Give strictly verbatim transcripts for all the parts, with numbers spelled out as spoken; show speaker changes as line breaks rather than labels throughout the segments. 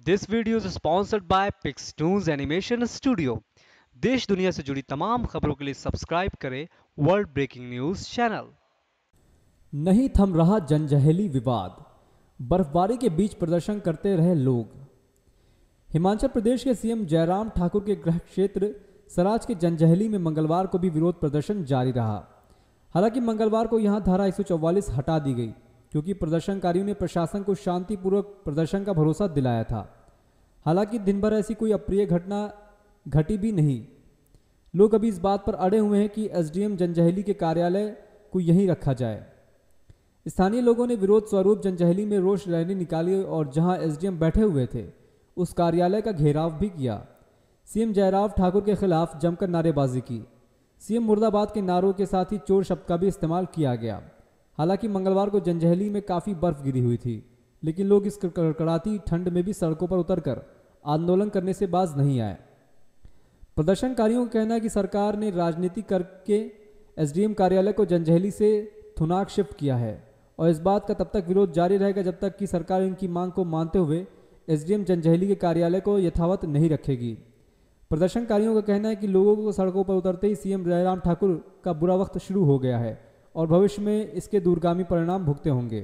This video is sponsored by Pixtoons animation studio. देश दुनिया से जुड़ी तमाम खबरों के लिए सब्सक्राइब करें वर्ल्ड ब्रेकिंग न्यूज चैनल।
नहीं थम रहा जंजैहली विवाद, बर्फबारी के बीच प्रदर्शन करते रहे लोग। हिमाचल प्रदेश के सीएम जयराम ठाकुर के गृह क्षेत्र सराज के जंजैहली में मंगलवार को भी विरोध प्रदर्शन जारी रहा। हालांकि मंगलवार को यहां धारा एक सौ चौवालीस हटा दी गई क्योंकि प्रदर्शनकारियों ने प्रशासन को शांतिपूर्वक प्रदर्शन का भरोसा दिलाया था। हालांकि दिन भर ऐसी कोई अप्रिय घटना घटी भी नहीं। लोग अभी इस बात पर अड़े हुए हैं कि एसडीएम जंजैहली के कार्यालय को यहीं रखा जाए। स्थानीय लोगों ने विरोध स्वरूप जंजैहली में रोष रैली निकाली और जहां एसडीएम बैठे हुए थे उस कार्यालय का घेराव भी किया। सीएम जयराम ठाकुर के खिलाफ जमकर नारेबाजी की। सीएम मुर्दाबाद के नारों के साथ ही चोर शब्द का भी इस्तेमाल किया गया। हालांकि मंगलवार को जंजैहली में काफ़ी बर्फ गिरी हुई थी, लेकिन लोग इस कड़कड़ाती ठंड में भी सड़कों पर उतरकर आंदोलन करने से बाज नहीं आए। प्रदर्शनकारियों का कहना है कि सरकार ने राजनीति करके एसडीएम कार्यालय को जंजैहली से थुनाग शिफ्ट किया है और इस बात का तब तक विरोध जारी रहेगा जब तक कि सरकार इनकी मांग को मानते हुए एसडीएम जंजैहली के कार्यालय को यथावत नहीं रखेगी। प्रदर्शनकारियों का कहना है कि लोगों को सड़कों पर उतरते ही सीएम जयराम ठाकुर का बुरा वक्त शुरू हो गया है और भविष्य में इसके दूरगामी परिणाम भुगते होंगे।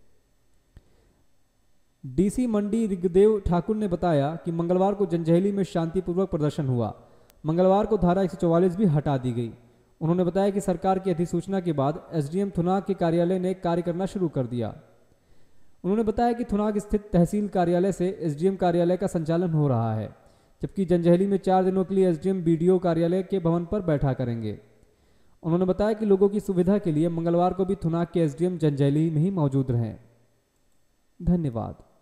डीसी मंडी ऋग्वेद ठाकुर ने बताया कि मंगलवार को जंजैहली में शांतिपूर्वक प्रदर्शन हुआ। मंगलवार को धारा एक सौ चौवालीस भी हटा दी गई। उन्होंने बताया कि सरकार की अधिसूचना के बाद एसडीएम थुनाग के कार्यालय ने कार्य करना शुरू कर दिया। उन्होंने बताया कि थुनाग स्थित तहसील कार्यालय से एसडीएम कार्यालय का संचालन हो रहा है, जबकि जंजैहली में चार दिनों के लिए एसडीएम बीडीओ कार्यालय के भवन पर बैठा करेंगे। उन्होंने बताया कि लोगों की सुविधा के लिए मंगलवार को भी थुनाग के एसडीएम जंजैहली में ही मौजूद रहें। धन्यवाद।